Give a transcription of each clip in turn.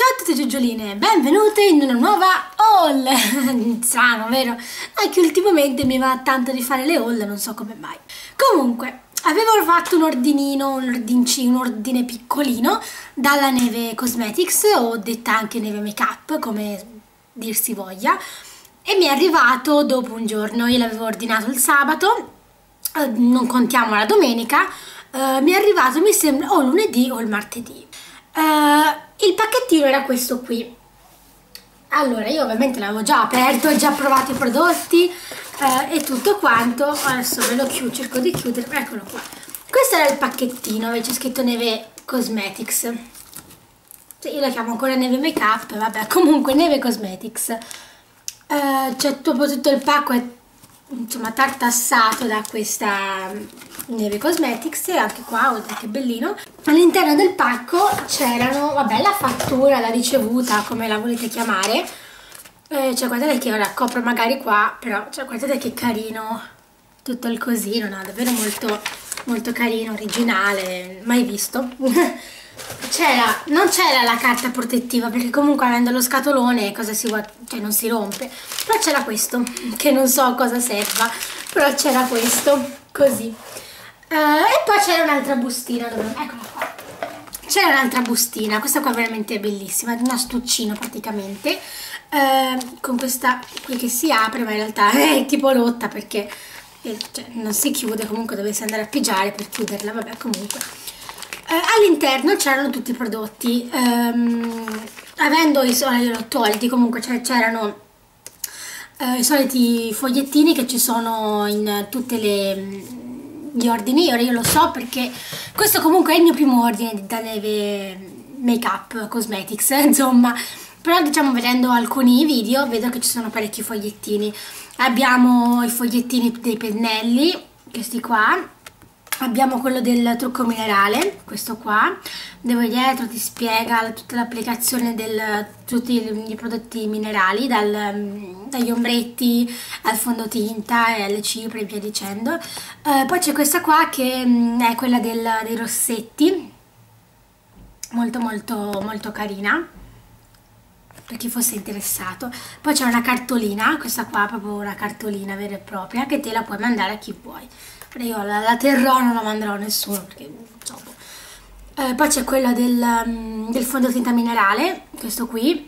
Ciao a tutte giugioline, benvenute in una nuova haul. Strano, vero? Anche ultimamente mi va tanto di fare le haul, non so come mai. Comunque, avevo fatto un ordine piccolino dalla Neve Cosmetics, o detta anche Neve Makeup, come dir si voglia, e mi è arrivato dopo un giorno. Io l'avevo ordinato il sabato, non contiamo la domenica, mi è arrivato mi sembra o lunedì o il martedì. Il pacchettino era questo qui. Allora, io ovviamente l'avevo già aperto, ho già provato i prodotti e tutto quanto. Adesso ve lo chiudo, cerco di chiudere, eccolo qua. Questo era il pacchettino, c'è scritto Neve Cosmetics. Io la chiamo ancora Neve Makeup, vabbè, comunque Neve Cosmetics. C'è tutto il pacco, è insomma tartassato da questa Neve Cosmetics. E anche qua, guardate che bellino, all'interno del pacco c'erano, vabbè, la fattura, la ricevuta, come la volete chiamare. Cioè guardate che ora copro magari qua, però cioè, guardate che carino tutto il cosino, no? Davvero molto, molto carino, originale, mai visto. Non c'era la carta protettiva, perché comunque avendo lo scatolone cosa si vuole, cioè non si rompe, però c'era questo che non so cosa serva, però c'era questo così. E poi c'era un'altra bustina, eccola qua, c'era un'altra bustina, questa qua veramente è bellissima, è un astuccino praticamente, con questa qui che si apre, ma in realtà è tipo rotta perché cioè, non si chiude, comunque dovessi andare a pigiare per chiuderla, vabbè, comunque. All'interno c'erano tutti i prodotti, avendo io li ho tolti, comunque c'erano i soliti fogliettini che ci sono in tutte gli ordini. Ora io lo so perché questo comunque è il mio primo ordine da Neve Makeup Cosmetics, insomma, però diciamo vedendo alcuni video vedo che ci sono parecchi fogliettini. Abbiamo i fogliettini dei pennelli, questi qua. Abbiamo quello del trucco minerale, questo qua, dove dietro ti spiega tutta l'applicazione di tutti i prodotti minerali, dagli ombretti al fondotinta e alle cipria e via dicendo. Poi c'è questa qua che è quella dei rossetti, molto molto molto carina, per chi fosse interessato. Poi c'è una cartolina, questa qua è proprio una cartolina vera e propria, che te la puoi mandare a chi vuoi. Io la terrò, non la manderò a nessuno perché so. Poi c'è quella del fondotinta minerale, questo qui.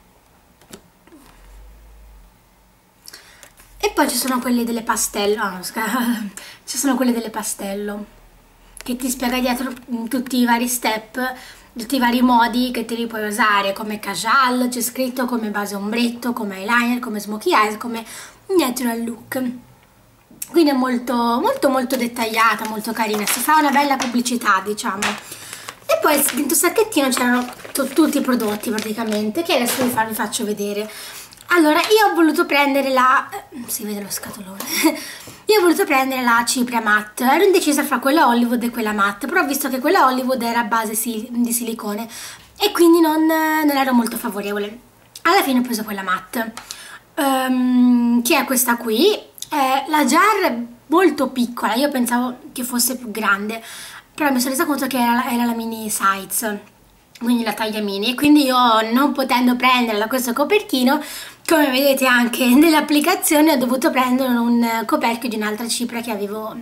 E poi ci sono quelli delle pastello, ci sono quelli delle pastello, che ti spiega dietro tutti i vari step, tutti i vari modi che te li puoi usare, come casual, c'è scritto, come base ombretto, come eyeliner, come smokey eyes, come natural look. Quindi è molto molto molto dettagliata, molto carina, si fa una bella pubblicità, diciamo. E poi dentro il sacchettino c'erano tutti i prodotti praticamente, che adesso vi faccio vedere. Allora, io ho voluto prendere si vede lo scatolone. Io ho voluto prendere la cipria matte, ero indecisa fra quella Hollywood e quella matte, però ho visto che quella Hollywood era a base di silicone e quindi non ero molto favorevole. Alla fine ho preso quella matte, che è questa qui. La jar è molto piccola, io pensavo che fosse più grande, però mi sono resa conto che era la mini size, quindi la taglia mini, e quindi io, non potendo prenderla questo coperchino, come vedete anche nell'applicazione, ho dovuto prendere un coperchio di un'altra cipria che avevo,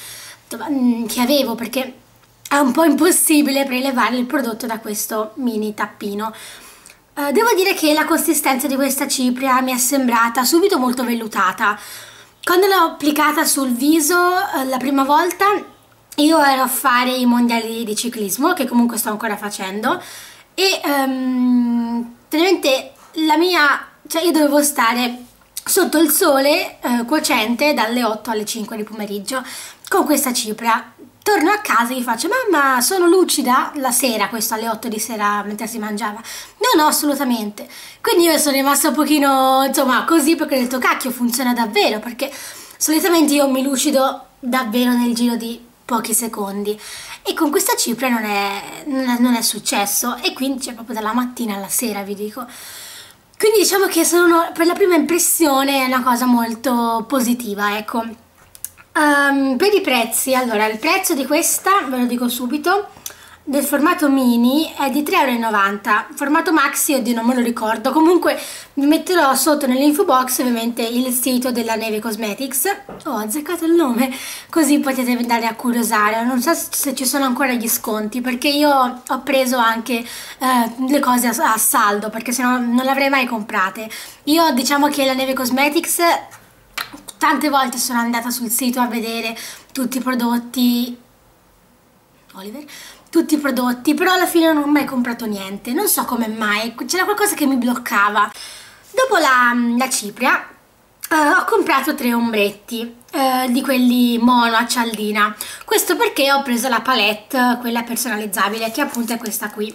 perché è un po' impossibile prelevare il prodotto da questo mini tappino. Devo dire che la consistenza di questa cipria mi è sembrata subito molto vellutata. Quando l'ho applicata sul viso la prima volta, io ero a fare i mondiali di ciclismo, che comunque sto ancora facendo, e praticamente io dovevo stare sotto il sole cocente dalle 8 alle 5 di pomeriggio con questa cipria. Torno a casa e gli faccio: mamma, sono lucida? La sera, questo alle 8 di sera mentre si mangiava. No, assolutamente. Quindi io sono rimasta un pochino, insomma, così, perché ho detto cacchio, funziona davvero, perché solitamente io mi lucido davvero nel giro di pochi secondi e con questa cipria non è successo, e quindi c'è proprio dalla mattina alla sera, vi dico. Quindi diciamo che per la prima impressione è una cosa molto positiva, ecco. Per i prezzi, allora il prezzo di questa ve lo dico subito, del formato mini è di 3,90 €, formato maxi, oddio non me lo ricordo, comunque vi metterò sotto nell'info box ovviamente il sito della Neve Cosmetics. Ho azzeccato il nome, così potete andare a curiosare. Non so se ci sono ancora gli sconti, perché io ho preso anche le cose a saldo, perché sennò non le avrei mai comprate. Io diciamo che la Neve Cosmetics tante volte sono andata sul sito a vedere tutti i prodotti, Oliver, tutti i prodotti, però alla fine non ho mai comprato niente, non so come mai, c'era qualcosa che mi bloccava. Dopo la cipria ho comprato 3 ombretti di quelli mono a cialdina, questo perché ho preso la palette, quella personalizzabile, che appunto è questa qui.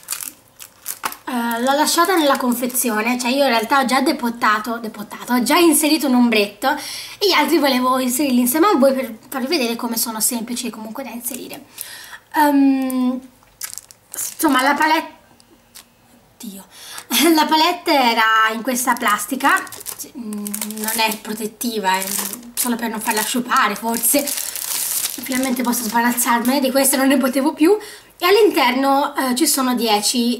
L'ho lasciata nella confezione, cioè io in realtà ho già depottato, ho già inserito un ombretto e gli altri volevo inserirli insieme a voi per farvi vedere come sono semplici comunque da inserire. Insomma la palette, la palette era in questa plastica, non è protettiva, è solo per non farla asciugare forse. Finalmente posso sbarazzarmene di questa, non ne potevo più. E all'interno ci sono 10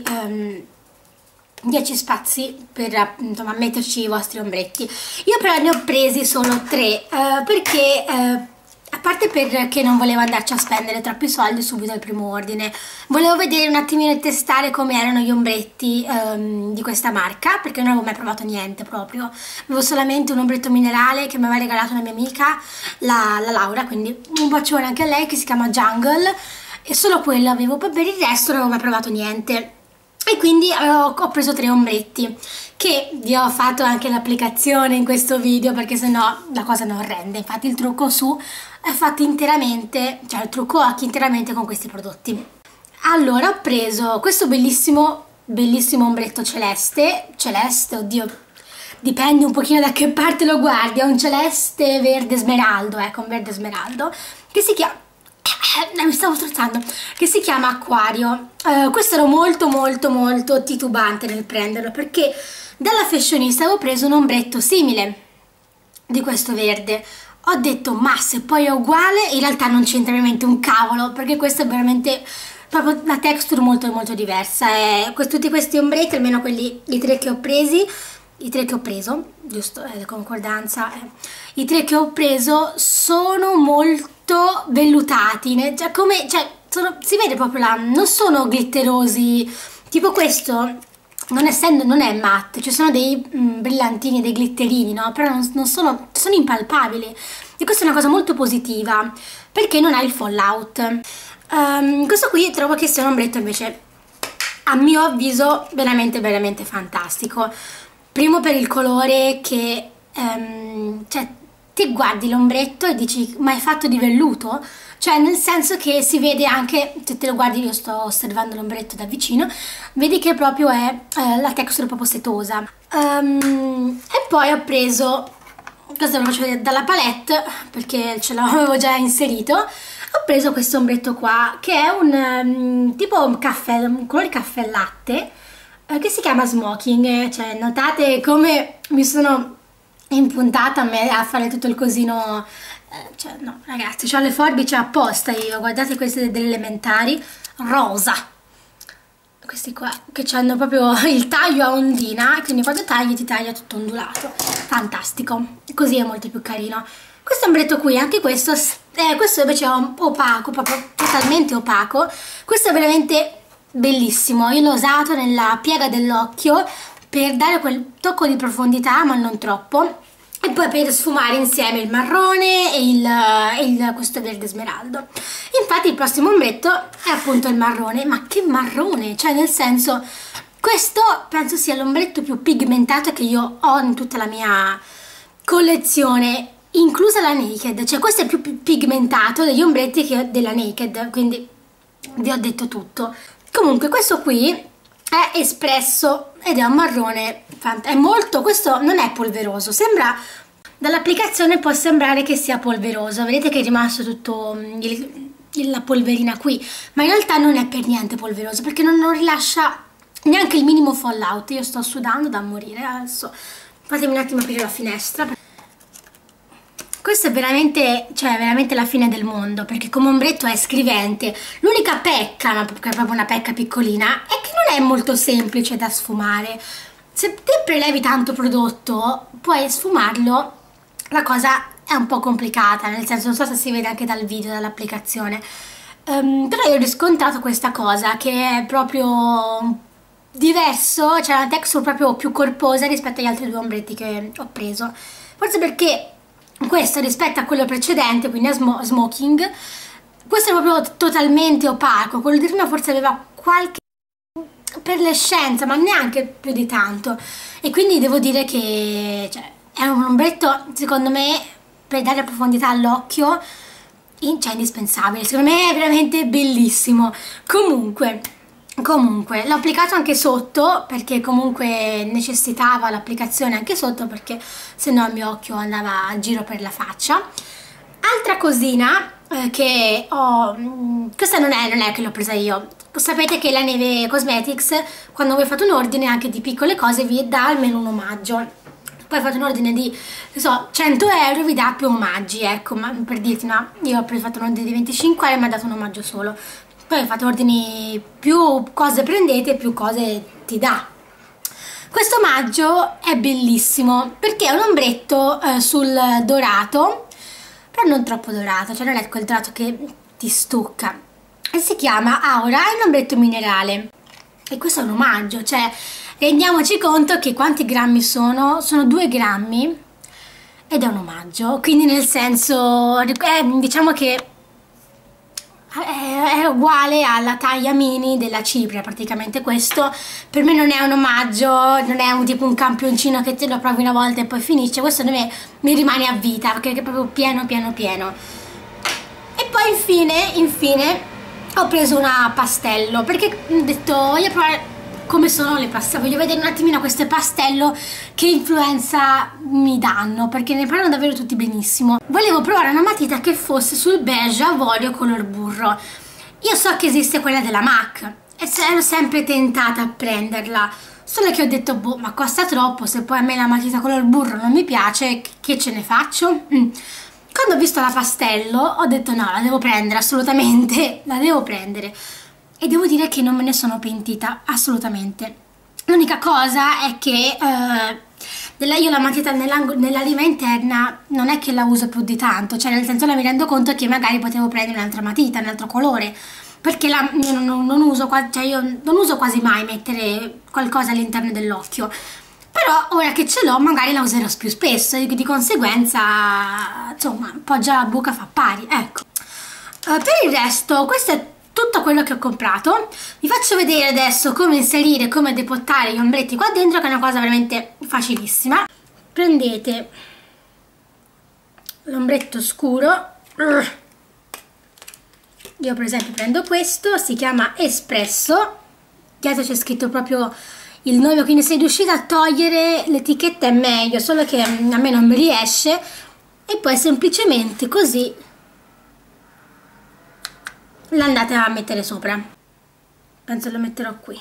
spazi per insomma metterci i vostri ombretti. Io però ne ho presi solo 3 perché a parte perché non volevo andarci a spendere troppi soldi subito al primo ordine, volevo vedere un attimino e testare come erano gli ombretti di questa marca, perché non avevo mai provato niente proprio. Avevo solamente un ombretto minerale che mi aveva regalato una mia amica, la Laura, quindi un bacione anche a lei, che si chiama Jungle, e solo quello avevo, poi per il resto non avevo mai provato niente. E quindi ho preso 3 ombretti, che vi ho fatto anche l'applicazione in questo video, perché sennò la cosa non rende. Infatti il trucco su è fatto interamente, cioè il trucco occhi interamente con questi prodotti. Allora ho preso questo bellissimo ombretto celeste, oddio, dipende un pochino da che parte lo guardi, è un celeste verde smeraldo, ecco, un verde smeraldo, che si chiama, mi stavo strozzando, che si chiama Acquario. Questo ero molto titubante nel prenderlo, perché dalla fashionista avevo preso un ombretto simile di questo verde. Ho detto ma se poi è uguale, in realtà non c'entra veramente un cavolo, perché questo è veramente proprio una texture molto diversa. Tutti questi ombretti, almeno quelli, i 3 che ho preso, giusto, concordanza, i 3 che ho preso sono molto vellutati, si vede proprio non sono glitterosi, tipo questo, non è matte, ci sono dei brillantini, dei glitterini, no? Però non sono impalpabili, e questa è una cosa molto positiva, perché non ha il fallout. Questo qui trovo che sia un ombretto invece, a mio avviso, veramente fantastico. Primo per il colore che, cioè, ti guardi l'ombretto e dici, ma è fatto di velluto? Cioè, nel senso che si vede anche, se te lo guardi, io sto osservando l'ombretto da vicino, vedi che proprio è la texture proprio setosa. E poi ho preso, questo ve lo faccio vedere dalla palette, perché ce l'avevo già inserito, ho preso questo ombretto qua, che è un tipo un caffè, un colore caffè latte, che si chiama Smoking. Cioè, notate come mi sono impuntata a fare tutto il cosino, cioè no ragazzi, ho le forbici apposta io, guardate queste delle elementari, rosa, questi qua che hanno proprio il taglio a ondina, quindi quando tagli ti taglia tutto ondulato, fantastico, così è molto più carino. Questo ombretto qui, anche questo invece è opaco, proprio totalmente opaco. Questo è veramente bellissimo, io l'ho usato nella piega dell'occhio per dare quel tocco di profondità, ma non troppo, e poi per sfumare insieme il marrone e questo verde smeraldo. Infatti il prossimo ombretto è appunto il marrone, ma che marrone, cioè nel senso, questo penso sia l'ombretto più pigmentato che io ho in tutta la mia collezione, inclusa la Naked. Cioè questo è il più pigmentato degli ombretti che ho della Naked, quindi vi ho detto tutto. Comunque questo qui è espresso ed è un marrone, è molto, questo non è polveroso, sembra, dall'applicazione può sembrare che sia polveroso, vedete che è rimasto tutto la polverina qui, ma in realtà non è per niente polveroso, perché non rilascia neanche il minimo fallout. Io sto sudando da morire, adesso fatemi un attimo aprire la finestra Questo è veramente, cioè veramente la fine del mondo, perché come ombretto è scrivente. L'unica pecca, ma è proprio una pecca piccolina, è che non è molto semplice da sfumare. Se te prelevi tanto prodotto, puoi sfumarlo, la cosa è un po' complicata, nel senso, non so se si vede anche dal video, dall'applicazione. Però io ho riscontrato questa cosa, che è proprio diverso, c'è una texture proprio più corposa rispetto agli altri due ombretti che ho preso. Forse perché questo rispetto a quello precedente, quindi a Smoking, questo è proprio totalmente opaco, quello di prima forse aveva qualche perlescenza, ma neanche più di tanto, e quindi devo dire che cioè, è un ombretto, secondo me, per dare profondità all'occhio, cioè indispensabile, secondo me è veramente bellissimo. Comunque, l'ho applicato anche sotto, perché comunque necessitava l'applicazione anche sotto, perché se no il mio occhio andava a giro per la faccia. Altra cosina che ho, questa non è che l'ho presa io, sapete che la Neve Cosmetics, quando voi fate un ordine anche di piccole cose, vi dà almeno un omaggio. Poi fate un ordine di, non so, 100 euro, vi dà più omaggi, ecco, ma per dirti, no, io ho fatto un ordine di 25 euro e mi ha dato un omaggio solo. Poi fate ordini, più cose prendete, più cose ti dà. Questo omaggio è bellissimo, perché è un ombretto sul dorato, però non troppo dorato, cioè non è quel dorato che ti stucca. E si chiama Aura, è un ombretto minerale. E questo è un omaggio, cioè rendiamoci conto che quanti grammi sono? Sono 2 grammi ed è un omaggio, quindi nel senso, diciamo che è uguale alla taglia mini della cipria, praticamente. Questo per me non è un omaggio, non è tipo un campioncino che te lo provi una volta e poi finisce. Questo da me mi rimane a vita, perché è proprio pieno. E poi infine ho preso una pastello, perché ho detto voglio provare come sono le pastello, voglio vedere un attimino queste pastello che influenza mi danno, perché ne parlano davvero tutti benissimo. Volevo provare una matita che fosse sul beige avorio color burro. Io so che esiste quella della MAC e ero sempre tentata a prenderla, solo che ho detto boh, ma costa troppo, se poi a me la matita color burro non mi piace, che ce ne faccio? Quando ho visto la pastello ho detto no, la devo prendere, assolutamente, la devo prendere. E devo dire che non me ne sono pentita, assolutamente. L'unica cosa è che io la matita nella riva interna non è che la uso più di tanto, cioè nel senso, mi rendo conto che magari potevo prendere un'altra matita, un altro colore, perché io non uso quasi mai mettere qualcosa all'interno dell'occhio. Però ora che ce l'ho magari la userò più spesso e di conseguenza, insomma, poggia la buca fa pari, ecco. Per il resto, questo è tutto quello che ho comprato. Vi faccio vedere adesso come inserire, come depottare gli ombretti qua dentro, che è una cosa veramente facilissima. Prendete l'ombretto scuro, io per esempio prendo questo, si chiama Espresso, dietro c'è scritto proprio il nome, quindi se riuscite a togliere l'etichetta è meglio, solo che a me non mi riesce. E poi semplicemente così l'andate a mettere sopra. Penso lo metterò qui.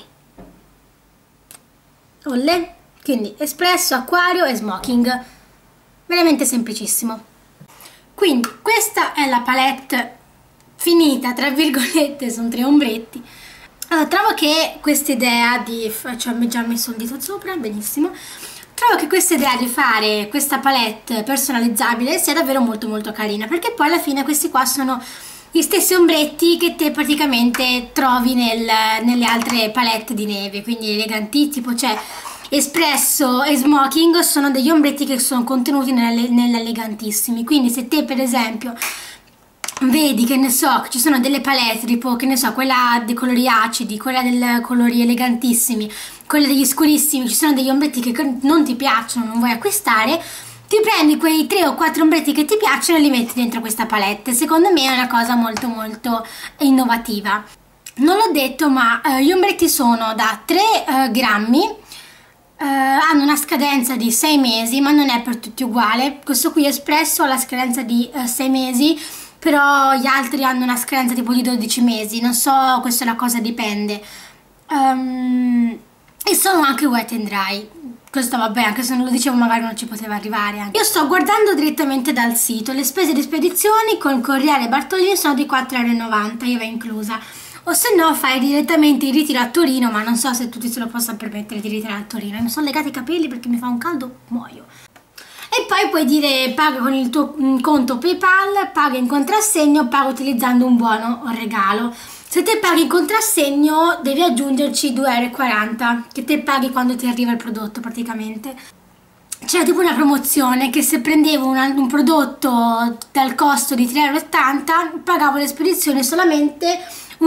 Olle. Quindi espresso, acquario e smoking. Veramente semplicissimo. Quindi questa è la palette finita, tra virgolette, sono 3 ombretti. Trovo che questa idea di, cioè ho già messo il dito sopra, benissimo. Trovo che questa idea di fare questa palette personalizzabile sia davvero molto carina, perché poi alla fine questi qua sono gli stessi ombretti che te praticamente trovi nelle altre palette di neve, quindi eleganti, tipo c'è Espresso e Smoking, sono degli ombretti che sono contenuti nell'elegantissimi. Quindi se te per esempio vedi che ne so, ci sono delle palette tipo, che ne so, quella dei colori acidi, quella dei colori elegantissimi, quella degli scurissimi, ci sono degli ombretti che non ti piacciono, non vuoi acquistare, ti prendi quei 3 o 4 ombretti che ti piacciono e li metti dentro questa palette. Secondo me è una cosa molto innovativa. Non l'ho detto, ma gli ombretti sono da 3 grammi, hanno una scadenza di 6 mesi, ma non è per tutti uguale. Questo qui Espresso ha la scadenza di 6 mesi, però gli altri hanno una scadenza tipo di 12 mesi, non so, questa è una cosa, dipende. E sono anche wet and dry, questo vabbè, anche se non lo dicevo magari non ci poteva arrivare anche. Io sto guardando direttamente dal sito, le spese di spedizione con Corriere Bartolini sono di 4,90 €, IVA inclusa. O se no fai direttamente il ritiro a Torino, ma non so se tutti se lo possano permettere di ritirare a Torino. Mi sono legati i capelli perché mi fa un caldo, muoio. E poi puoi dire paga con il tuo conto PayPal, paga in contrassegno, paga utilizzando un buono o regalo. Se te paghi in contrassegno devi aggiungerci 2,40 € che te paghi quando ti arriva il prodotto praticamente. C'era tipo una promozione che se prendevo un prodotto dal costo di 3,80 € pagavo le spedizioni solamente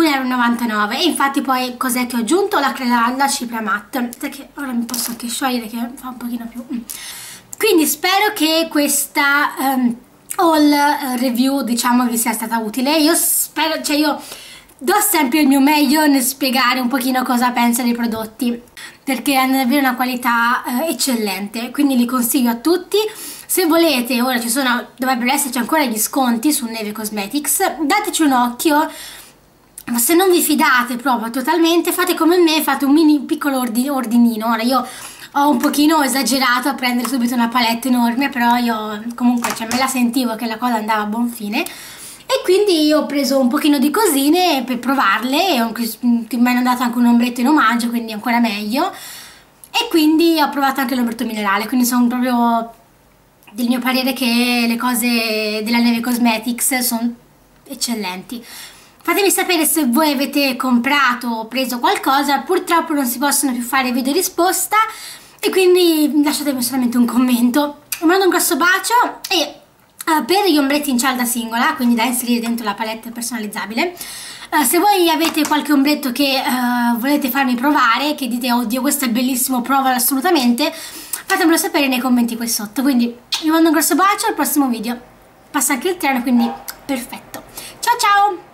1,99 € e infatti poi cos'è che ho aggiunto? La cipria matte, che ora mi posso anche sciogliere che fa un pochino più. Quindi spero che questa haul review diciamo vi sia stata utile. Io spero, cioè io do sempre il mio meglio nel spiegare un pochino cosa penso dei prodotti perché hanno davvero una qualità eccellente, quindi li consiglio a tutti. Se volete, ora dovrebbero esserci ancora gli sconti su Neve Cosmetics, dateci un occhio. Ma se non vi fidate proprio totalmente, fate come me, fate un piccolo ordinino. Ora io ho un pochino esagerato a prendere subito una palette enorme, però io comunque me la sentivo che la cosa andava a buon fine e quindi ho preso un pochino di cosine per provarle, mi hanno dato anche un ombretto in omaggio, quindi ancora meglio, e quindi ho provato anche l'ombretto minerale, quindi sono proprio del mio parere che le cose della Neve Cosmetics sono eccellenti. Fatemi sapere se voi avete comprato o preso qualcosa, purtroppo non si possono più fare video risposta e quindi lasciatemi solamente un commento. Vi mando un grosso bacio e per gli ombretti in cialda singola, quindi da inserire dentro la palette personalizzabile, se voi avete qualche ombretto che volete farmi provare, che dite oddio questo è bellissimo, provalo assolutamente, fatemelo sapere nei commenti qui sotto. Quindi vi mando un grosso bacio, al prossimo video passa anche il treno, quindi perfetto. Ciao ciao!